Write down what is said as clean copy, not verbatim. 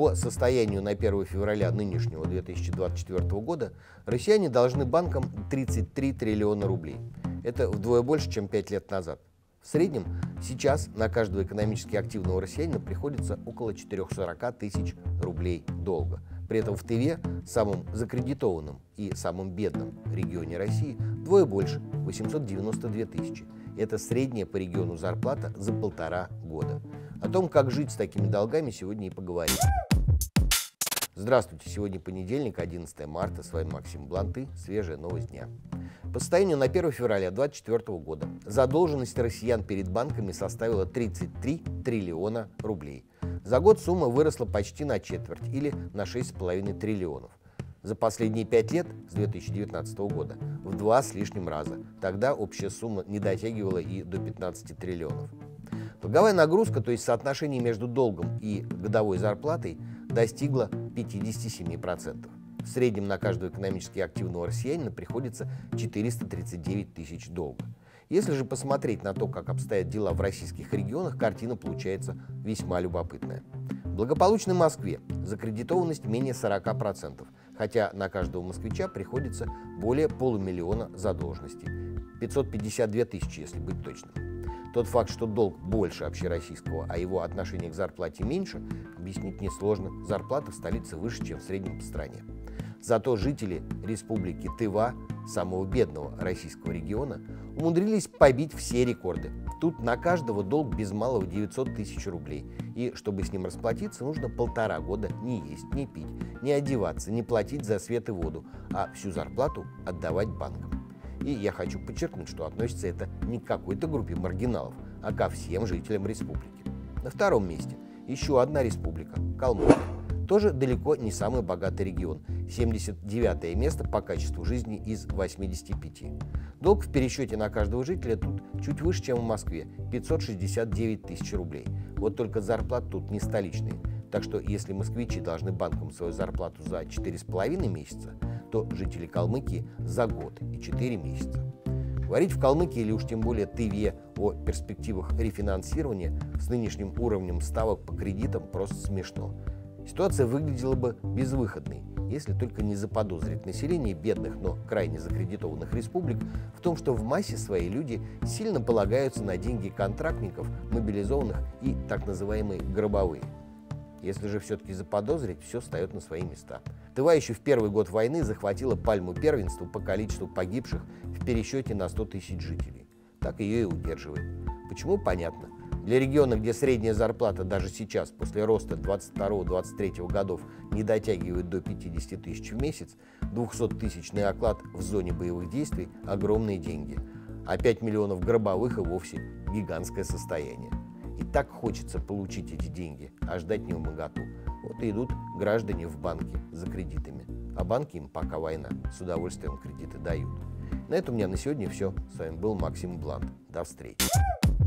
По состоянию на 1 февраля нынешнего 2024 года россияне должны банкам 33 триллиона рублей. Это вдвое больше, чем 5 лет назад. В среднем сейчас на каждого экономически активного россиянина приходится около 440 тысяч рублей долга. При этом в Тыве, самом закредитованном и самом бедном регионе России, вдвое больше – 892 тысячи. Это средняя по региону зарплата за 1,5 года. О том, как жить с такими долгами, сегодня и поговорим. Здравствуйте, сегодня понедельник, 11 марта, с вами Максим Блант и свежая новость дня. По состоянию на 1 февраля 2024 года задолженность россиян перед банками составила 33 триллиона рублей. За год сумма выросла почти на четверть, или на 6,5 триллионов. За последние 5 лет, с 2019 года, в 2 с лишним раза. Тогда общая сумма не дотягивала и до 15 триллионов. Долговая нагрузка, то есть соотношение между долгом и годовой зарплатой, достигла 57%. В среднем на каждого экономически активного россиянина приходится 439 тысяч долга. Если же посмотреть на то, как обстоят дела в российских регионах, картина получается весьма любопытная. В благополучной Москве закредитованность менее 40%, хотя на каждого москвича приходится более полумиллиона задолженностей. 552 тысячи, если быть точным. Тот факт, что долг больше общероссийского, а его отношение к зарплате меньше, объяснить несложно. Зарплата в столице выше, чем в среднем по стране. Зато жители республики Тыва, самого бедного российского региона, умудрились побить все рекорды. Тут на каждого долг без малого 900 тысяч рублей. И чтобы с ним расплатиться, нужно 1,5 года не есть, не пить, не одеваться, не платить за свет и воду, а всю зарплату отдавать банкам. И я хочу подчеркнуть, что относится это не к какой-то группе маргиналов, а ко всем жителям республики. На втором месте еще одна республика – Калмыкия. Тоже далеко не самый богатый регион. 79-е место по качеству жизни из 85. Долг в пересчете на каждого жителя тут чуть выше, чем в Москве – 569 тысяч рублей. Вот только зарплаты тут не столичные. Так что если москвичи должны банкам свою зарплату за 4,5 месяца, то жители Калмыкии за год и 4 месяца. Говорить в Калмыкии или уж тем более Тыве о перспективах рефинансирования с нынешним уровнем ставок по кредитам просто смешно. Ситуация выглядела бы безвыходной, если только не заподозрить население бедных, но крайне закредитованных республик в том, что в массе своей люди сильно полагаются на деньги контрактников, мобилизованных и так называемые гробовые. Если же все-таки заподозрить, все встает на свои места. Тыва еще в первый год войны захватила пальму первенства по количеству погибших в пересчете на 100 тысяч жителей. Так ее и удерживает. Почему? Понятно. Для региона, где средняя зарплата даже сейчас, после роста 22-23 годов, не дотягивает до 50 тысяч в месяц, 200-тысячный оклад в зоне боевых действий – огромные деньги. А 5 миллионов гробовых и вовсе гигантское состояние. И так хочется получить эти деньги, а ждать не вмоготу. Вот и идут граждане в банки за кредитами. А банки им, пока война, с удовольствием кредиты дают. На этом у меня на сегодня все. С вами был Максим Блант. До встречи.